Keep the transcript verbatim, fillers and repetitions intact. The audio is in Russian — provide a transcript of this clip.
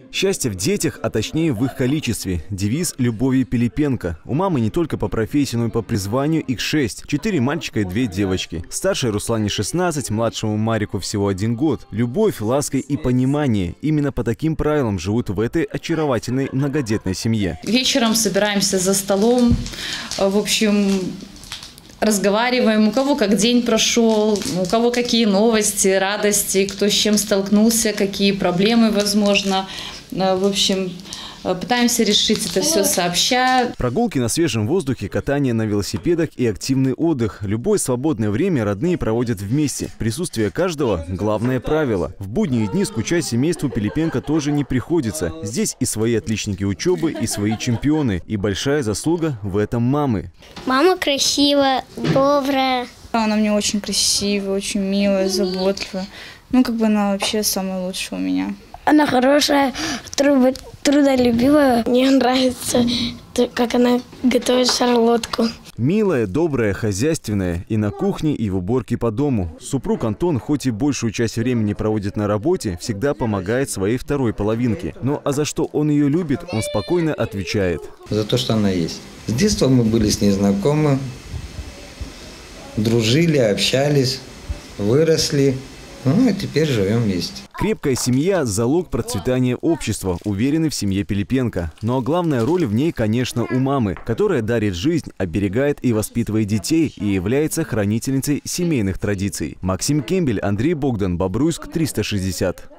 Счастье в детях, а точнее в их количестве. Девиз Любови Пилипенко. У мамы не только по профессии, но и по призванию их шесть. Четыре мальчика и две девочки. Старшей Руслане шестнадцать, младшему Марику всего один год. Любовь, ласка и понимание. Именно по таким правилам живут в этой очаровательной многодетной семье. Вечером собираемся за столом. В общем, разговариваем, у кого как день прошел, у кого какие новости, радости, кто с чем столкнулся, какие проблемы, возможно. В общем, пытаемся решить это все сообща. Прогулки на свежем воздухе, катание на велосипедах и активный отдых. Любое свободное время родные проводят вместе. Присутствие каждого – главное правило. В будние дни скучать семейству Пилипенко тоже не приходится. Здесь и свои отличники учебы, и свои чемпионы. И большая заслуга в этом мамы. Мама красивая, добрая. Она мне очень красивая, очень милая, заботливая. Ну, как бы она вообще самая лучшая у меня. Она хорошая, трудолюбивая. Мне нравится, как она готовит шарлотку. Милая, добрая, хозяйственная и на кухне, и в уборке по дому. Супруг Антон, хоть и большую часть времени проводит на работе, всегда помогает своей второй половинке. Но а за что он ее любит, он спокойно отвечает. За то, что она есть. С детства мы были с ней знакомы, дружили, общались, выросли. Ну, и теперь живем вместе. Крепкая семья – залог процветания общества, уверены в семье Пилипенко. Но главная роль в ней, конечно, у мамы, которая дарит жизнь, оберегает и воспитывает детей и является хранительницей семейных традиций. Максим Кембель, Андрей Богдан, Бобруйск, триста шестьдесят.